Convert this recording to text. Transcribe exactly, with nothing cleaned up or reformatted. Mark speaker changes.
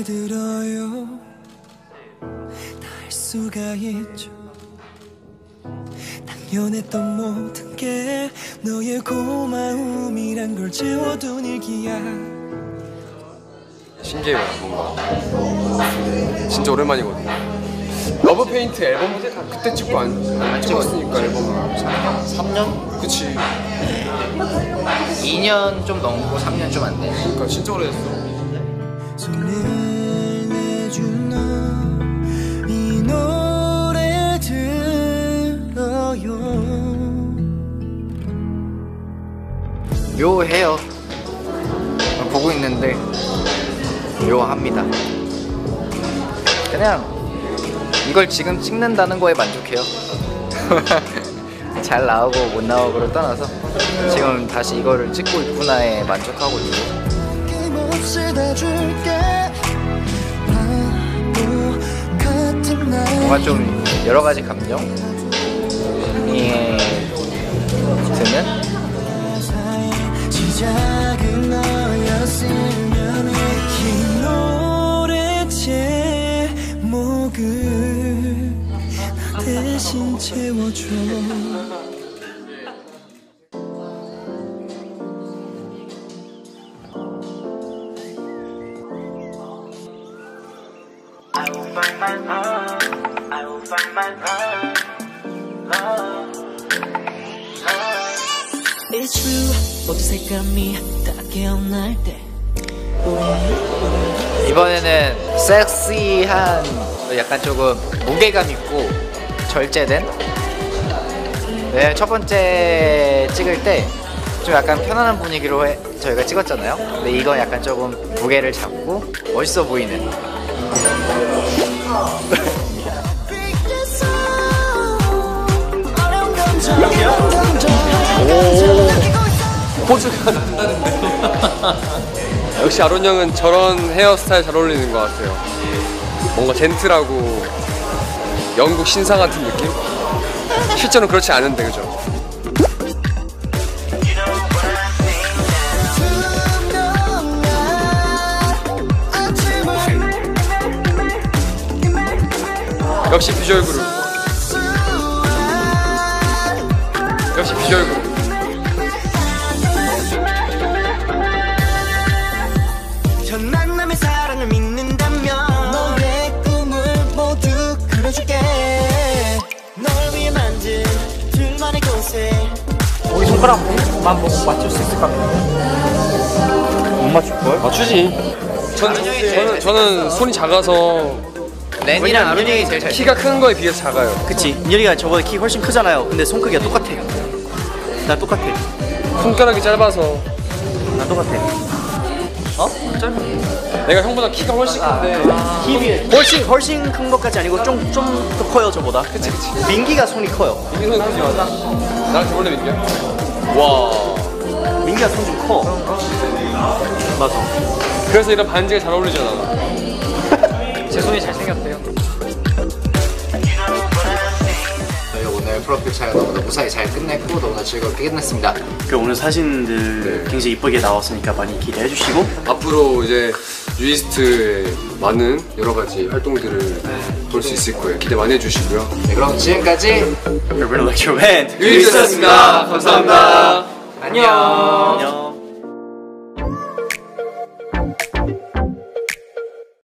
Speaker 1: 들어요. 다 할 수가 있죠. 당연했던 모든 게 너의 고마움이란 걸 채워둔 일기야.
Speaker 2: 신기해요. 뭔가 진짜 오랜만이거든요. 러브 페인트 앨범 그때 찍고 안, 안 찍었으니까 앨범을
Speaker 3: 삼 년?
Speaker 2: 그치.
Speaker 3: 이 년 좀 넘고 삼 년 좀 안 돼.
Speaker 2: 그러니까 진짜 오래됐어.
Speaker 1: 손을 내준 너 이 노래 들어요.
Speaker 3: 묘해요. 보고 있는데 묘합니다. 그냥 이걸 지금 찍는다는 거에 만족해요. 잘 나오고 못 나오고를 떠나서 지금 다시 이거를 찍고 있구나에 만족하고 있고. 뭔가 좀 여러 가지 감정이 드는
Speaker 1: 시작은 너였으면 이 노래 제목을 나 대신 채워줘.
Speaker 4: I will find my love. I will find my love. Love. Love. It's true. 모두 색감이 다 깨어날 때.
Speaker 3: 이번에는 섹시한 약간 조금 무게감 있고 절제된. 네, 첫 번째 찍을 때 좀 약간 편안한 분위기로 해, 저희가 찍었잖아요. 근데 이건 약간 조금 무게를 잡고 멋있어 보이는.
Speaker 2: 오, 포즈가 난다는데. 역시 아론 형은 저런 헤어스타일 잘 어울리는 것 같아요. 뭔가 젠틀하고 영국 신사 같은 느낌? 실제로는 그렇지 않은데, 그죠? 역시 비주얼 그룹. 역시 비주얼 그룹.
Speaker 1: 첫 만남의 사랑을 믿는다면 너의 꿈을 모두 그려줄게. 널 위해 만든 둘만의 곳에.
Speaker 5: 거기 손가락만 보고 맞출 수 있을 것 같아. 못 맞출걸?
Speaker 2: 맞추지. 전, 저는, 저는 손이 작아서
Speaker 3: 렌이랑 아론 형이 제일 잘
Speaker 2: 키가 큰 거에 비해서 작아요.
Speaker 5: 그치. 인열이가 저보다 키 훨씬 크잖아요. 근데 손 크기가 똑같아. 나 똑같아.
Speaker 2: 손가락이 짧아서.
Speaker 5: 나 똑같아. 어? 짧아.
Speaker 2: 내가 형보다 키가 훨씬 큰데
Speaker 5: 힙이 훨씬 훨씬 큰 것까지 아니고 좀 좀 더 커요 저보다.
Speaker 2: 그치 그치.
Speaker 5: 민기가 손이 커요.
Speaker 2: 민기 손이 크지 맞아? 나한테 원래 민기야? 와.
Speaker 5: 민기가 손 좀 커. 맞아.
Speaker 2: 그래서 이런 반지가 잘 어울리잖아.
Speaker 5: 제 손이 잘생겼대요.
Speaker 3: 저희 오늘 프로필 촬영 너무나 무사히 잘 끝냈고 너무나 즐겁게 끝냈습니다.
Speaker 5: 그 오늘 사진들
Speaker 2: 네.
Speaker 5: 굉장히 이쁘게 나왔으니까 많이 기대해 주시고
Speaker 2: 앞으로 이제 유이스트의 많은 여러 가지 활동들을 볼 수 있을 거예요. 기대 많이 해주시고요.
Speaker 3: 네, 그럼 지금까지
Speaker 5: Urban Electro Band
Speaker 2: 유이스트였습니다. 감사합니다.
Speaker 3: 안녕.
Speaker 5: 안녕.